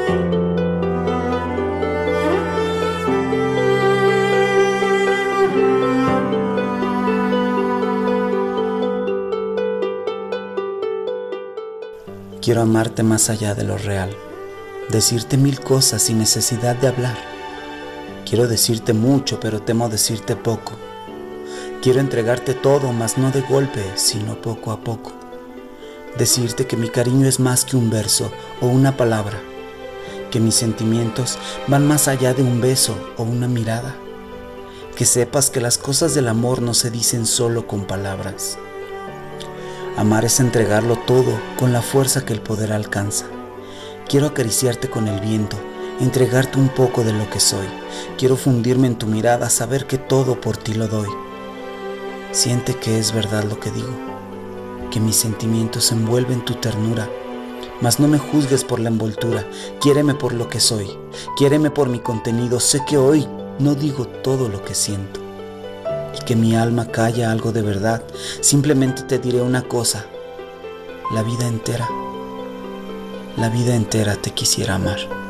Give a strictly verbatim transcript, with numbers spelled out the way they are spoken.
Quiero amarte más allá de lo real, decirte mil cosas sin necesidad de hablar. Quiero decirte mucho, pero temo decirte poco. Quiero entregarte todo, mas no de golpe, sino poco a poco. Decirte que mi cariño es más que un verso o una palabra, que mis sentimientos van más allá de un beso o una mirada. Que sepas que las cosas del amor no se dicen solo con palabras. Amar es entregarlo todo con la fuerza que el poder alcanza. Quiero acariciarte con el viento, entregarte un poco de lo que soy. Quiero fundirme en tu mirada, saber que todo por ti lo doy. Siente que es verdad lo que digo, que mis sentimientos envuelven tu ternura. Mas no me juzgues por la envoltura, quiéreme por lo que soy, quiéreme por mi contenido. Sé que hoy no digo todo lo que siento y que mi alma calla algo de verdad. Simplemente te diré una cosa: la vida entera, la vida entera te quisiera amar.